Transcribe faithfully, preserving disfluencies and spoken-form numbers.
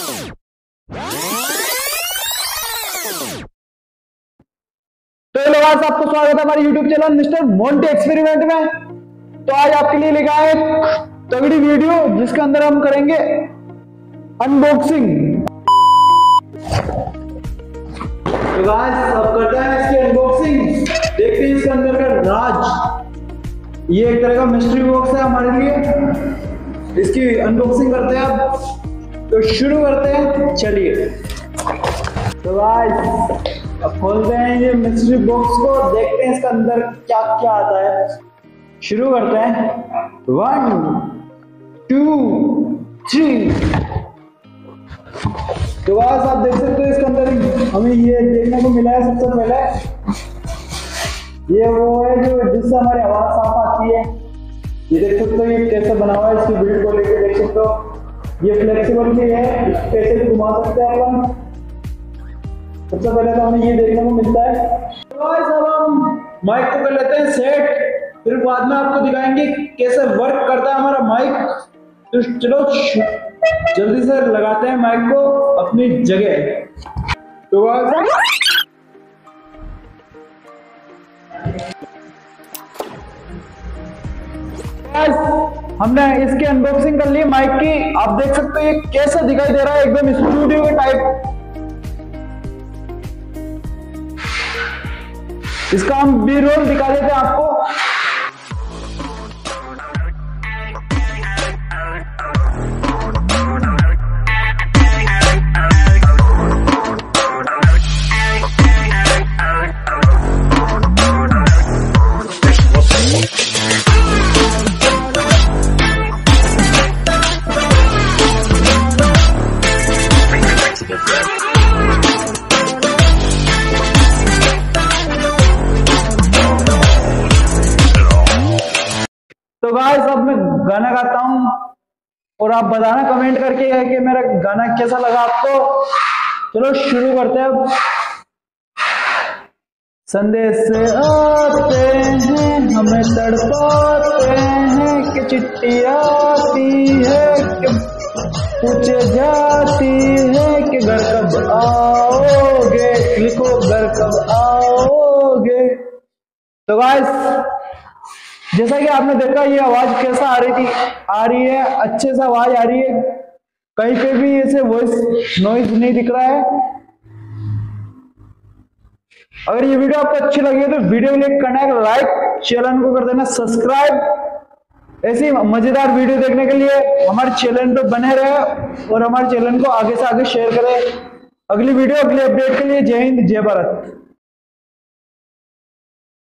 तो hello guys, आपको स्वागत है हमारे YouTube channel mister Monty experiment में। तो आज आपके लिए लेकर आए एक तगड़ी वीडियो जिसके अंदर हम करेंगे अनबॉक्सिंग। तो गाइस अब करते हैं इसकी अनबॉक्सिंग, देखते हैं इसके अंदर का राज। ये एक तरह का मिस्ट्री बॉक्स है हमारे लिए, इसकी अनबॉक्सिंग करते हैं अब। तो शुरू करते हैं, चलिए। तो गाइस अब खोलते हैं ये मिस्ट्री बॉक्स को, देखते हैं इसके अंदर क्या क्या आता है। शुरू करते हैं, वन टू थ्री। तो गाइस आप देख सकते हो इसके अंदर हमें ये देखने को मिला है। सबसे पहले ये वो है जो जिससे हमारी आवाज साफ आती है। ये देख सकते हो ये कैसे बना हुआ है, इसकी बिल्ड को लेकर देख सकते हो। ये फ्लेक्सिबल भी है, कैसे भी घुमा सकते हैं अपन। सबसे पहले तो हमें ये देखने को मिलता है। तो गाइस अब हम माइक को कर लेते हैं सेट, फिर बाद में आपको दिखाएंगे कैसे वर्क करता है हमारा माइक। तो चलो जल्दी से लगाते हैं माइक को अपनी जगह। तो गाइस हमने इसकी अनबॉक्सिंग कर ली माइक की। आप देख सकते हो ये कैसा दिखाई दे रहा है, एकदम स्टूडियो के टाइप। इसका हम बी रोल दिखा देते हैं आपको। तो गाइस अब मैं गाना गाता हूं और आप बताना कमेंट करके है कि मेरा गाना कैसा लगा आपको। चलो शुरू करते हैं अब। संदेश से आते हैं हमें तड़पाते हैं कि चिट्ठी आती है कि पूछे जाती है कि घर कब आओगे, लिखो घर कब आओगे। तो गाइस जैसा कि आपने देखा ये आवाज कैसा आ रही थी, आ रही है अच्छे से आवाज आ रही है, कहीं पे भी ऐसे वॉइस नॉइज नहीं दिख रहा है। अगर ये वीडियो आपको अच्छी लगी है तो वीडियो को करना है लाइक, चैनल को कर देना सब्सक्राइब। ऐसी मजेदार वीडियो देखने के लिए हमारे चैनल पे बने रहे और हमारे चैनल को आगे से आगे शेयर करें। अगली वीडियो अगली अपडेट के लिए जय हिंद जय भारत।